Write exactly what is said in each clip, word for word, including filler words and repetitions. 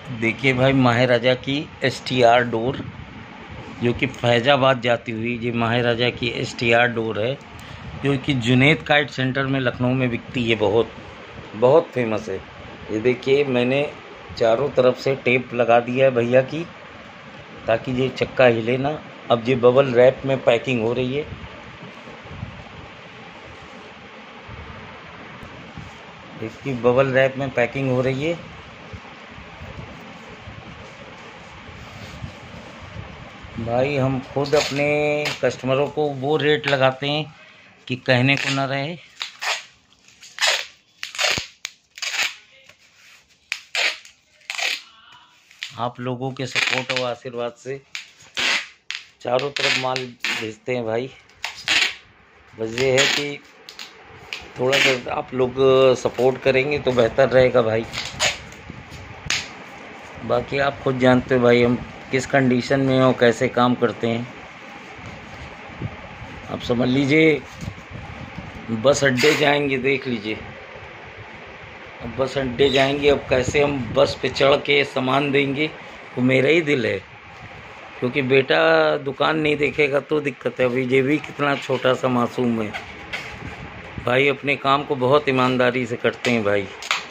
देखिए भाई, महाराजा की एस टी आर डोर जो कि फैज़ाबाद जाती हुई, ये महाराजा की एस टी आर डोर है जो कि जुनैद काइट सेंटर में लखनऊ में बिकती है। बहुत बहुत फेमस है। ये देखिए, मैंने चारों तरफ से टेप लगा दिया है भैया की, ताकि ये चक्का हिले ना। अब ये बबल रैप में पैकिंग हो रही है। इसकी बबल रैप में पैकिंग हो रही है। भाई, हम खुद अपने कस्टमरों को वो रेट लगाते हैं कि कहने को ना रहे। आप लोगों के सपोर्ट और आशीर्वाद से चारों तरफ माल भेजते हैं भाई। बस ये है कि थोड़ा सा आप लोग सपोर्ट करेंगे तो बेहतर रहेगा भाई। बाकी आप खुद जानते हो भाई, हम किस कंडीशन में और कैसे काम करते हैं। आप समझ लीजिए, बस अड्डे जाएंगे, देख लीजिए। अब बस अड्डे जाएंगे, अब कैसे हम बस पे चढ़ के सामान देंगे, वो मेरा ही दिल है। क्योंकि बेटा दुकान नहीं देखेगा तो दिक्कत है। अभी ये भी कितना छोटा सा मासूम है भाई, अपने काम को बहुत ईमानदारी से करते हैं भाई।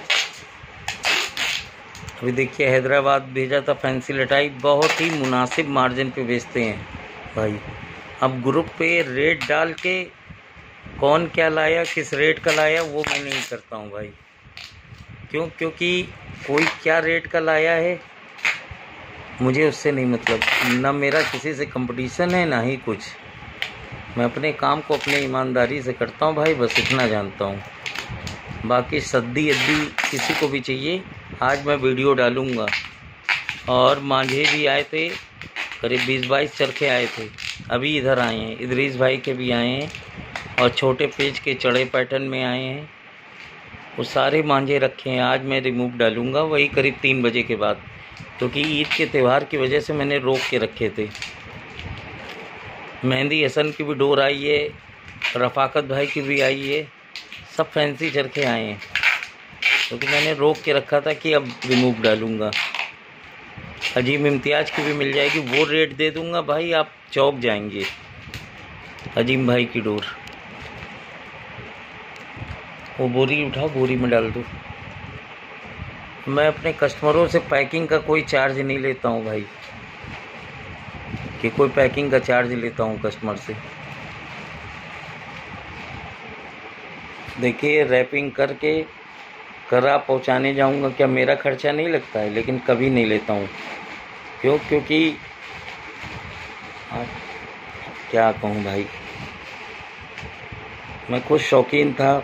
अभी देखिए, हैदराबाद भेजा था फैंसी लटाई, बहुत ही मुनासिब मार्जिन पे बेचते हैं भाई। अब ग्रुप पे रेट डाल के कौन क्या लाया, किस रेट का लाया, वो मैं नहीं करता हूँ भाई। क्यों? क्योंकि कोई क्या रेट का लाया है मुझे उससे नहीं मतलब। ना मेरा किसी से कंपटीशन है, ना ही कुछ। मैं अपने काम को अपने ईमानदारी से करता हूँ भाई, बस इतना जानता हूँ। बाकी सद्दी अद्दी किसी को भी चाहिए, आज मैं वीडियो डालूँगा। और मांझे भी आए थे, करीब बीस बाईस चरखे आए थे, अभी इधर आए हैं। इदरीस भाई के भी आए हैं और छोटे पेज के चढ़े पैटर्न में आए हैं। वो सारे मांझे रखे हैं, आज मैं रिमूव डालूँगा वही करीब तीन बजे के बाद। क्योंकि ईद के त्यौहार की वजह से मैंने रोक के रखे थे। मेहंदी हसन की भी डोर आई है, रफ़ाकत भाई की भी आई है, सब फैंसी चरखे आए हैं। क्योंकि मैंने रोक के रखा था कि अब रिमूव डालूँगा। अजीम इम्तियाज़ की भी मिल जाएगी, वो रेट दे दूँगा भाई, आप चौक जाएंगे। अजीम भाई की डोर, वो बोरी उठाओ, बोरी में डाल दो। मैं अपने कस्टमरों से पैकिंग का कोई चार्ज नहीं लेता हूँ भाई, कि कोई पैकिंग का चार्ज लेता हूँ कस्टमर से। देखिए, रैपिंग करके करा पहुँचाने जाऊँगा, क्या मेरा खर्चा नहीं लगता है? लेकिन कभी नहीं लेता हूँ। क्यों? क्योंकि क्या कहूँ भाई, मैं खुद शौकीन था।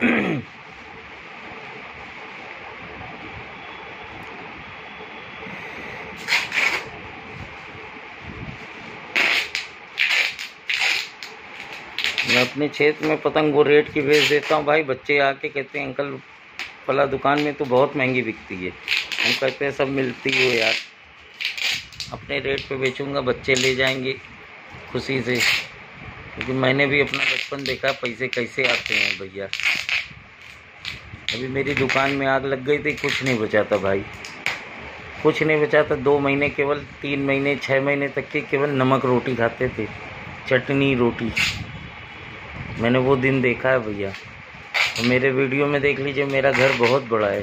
मैं अपने क्षेत्र में पतंग वो रेट की बेच देता हूँ भाई। बच्चे आके कहते हैं अंकल फला दुकान में तो बहुत महंगी बिकती है। हम कहते हैं सब मिलती हो यार, अपने रेट पे बेचूंगा, बच्चे ले जाएंगे खुशी से। क्योंकि मैंने भी अपना बचपन देखा, पैसे कैसे आते हैं भैया। अभी मेरी दुकान में आग लग गई थी, कुछ नहीं बचा था भाई, कुछ नहीं बचा था। दो महीने केवल, तीन महीने छः महीने तक के केवल नमक रोटी खाते थे, चटनी रोटी। मैंने वो दिन देखा है भैया। तो मेरे वीडियो में देख लीजिए, मेरा घर बहुत बड़ा है।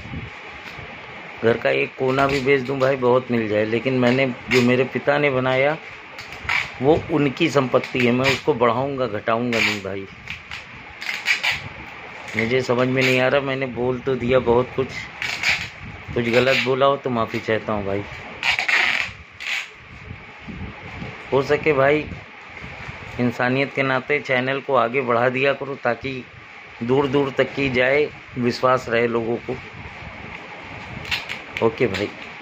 घर का एक कोना भी बेच दूं भाई, बहुत मिल जाए। लेकिन मैंने जो मेरे पिता ने बनाया वो उनकी संपत्ति है, मैं उसको बढ़ाऊंगा घटाऊंगा नहीं भाई। मुझे समझ में नहीं आ रहा, मैंने बोल तो दिया बहुत कुछ, कुछ गलत बोला हो तो माफ़ी चाहता हूँ भाई। हो सके भाई इंसानियत के नाते चैनल को आगे बढ़ा दिया करो, ताकि दूर दूर तक की जाए, विश्वास रहे लोगों को। ओके भाई।